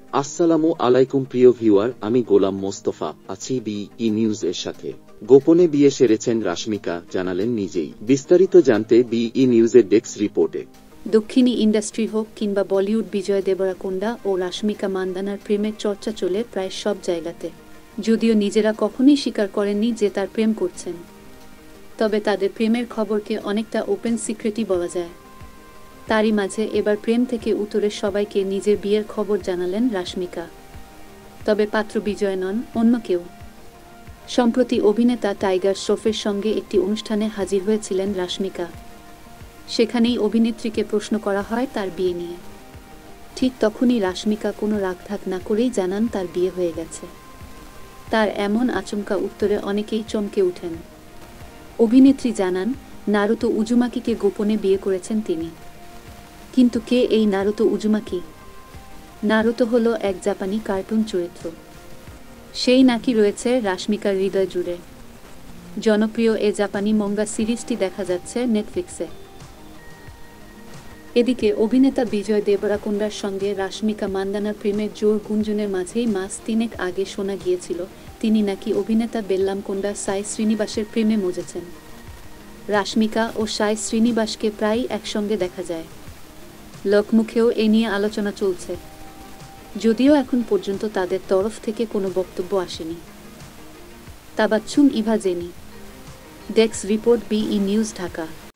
আসসালামু আলাইকুম প্রিয় ভিউয়ার, আমি গোলাম মোস্তফা আছি বিই নিউজ এর সাথে। গোপনে বিয়ে সেরেছেন রাশমিকা, জানালেন নিজেই। বিস্তারিত জানতে বিই নিউজের ডেস্ক রিপোর্টে। দক্ষিণী ইন্ডাস্ট্রি হোক কিংবা বলিউড, বিজয় দেবরাকোন্ডা ও রাশমিকা মান্দানার প্রেমের চর্চা চলে প্রায় সব জায়গাতে। যদিও নিজেরা কখনোই স্বীকার করেননি যে তার প্রেম করছেন, তবে তাদের প্রেমের খবরকে অনেকটা ওপেন সিক্রেটই বলা যায়। তারই মাঝে এবার প্রেম থেকে উতরে সবাইকে নিজের বিয়ের খবর জানালেন রাশমিকা। তবে পাত্র বিজয় নন, অন্য কেউ। সম্প্রতি অভিনেতা টাইগার শ্রফের সঙ্গে একটি অনুষ্ঠানে হাজির হয়েছিলেন রাশমিকা। সেখানেই অভিনেত্রীকে প্রশ্ন করা হয় তার বিয়ে নিয়ে। ঠিক তখনই রাশমিকা কোনো রাগঢাক না করেই জানান তার বিয়ে হয়ে গেছে। তার এমন আচমকা উত্তরে অনেকেই চমকে ওঠেন। অভিনেত্রী জানান, নারুতো উজুমাকিকে গোপনে বিয়ে করেছেন তিনি। কিন্তু কে এই নারুতো উজুমাকি? নারুতো হলো এক জাপানি কার্টুন চরিত্র। সেই নাকি রয়েছে রাশমিকার হৃদয় জুড়ে। জনপ্রিয় এ জাপানি মঙ্গা সিরিজটি দেখা যাচ্ছে নেটফ্লিক্সে। এদিকে অভিনেতা বিজয় দেবরাকোন্ডার সঙ্গে রাশমিকা মান্দানার প্রেমের জোর গুঞ্জনের মাঝেই মাস 3 আগে শোনা গিয়েছিল তিনি নাকি অভিনেতা বেল্লামকোন্ডা সাই শ্রীনিবাসের প্রেমে মজেছেন। রাশমিকা ও সাই শ্রীনিবাসকে প্রায়ই একসঙ্গে দেখা যায়। লোকমুখেও এ নিয়ে আলোচনা চলছে, যদিও এখন পর্যন্ত তাদের তরফ থেকে কোনো বক্তব্য আসেনি। তাবাচ্ছুম ইভা জেনি, ডেস্ক রিপোর্ট বিই নিউজ, ঢাকা।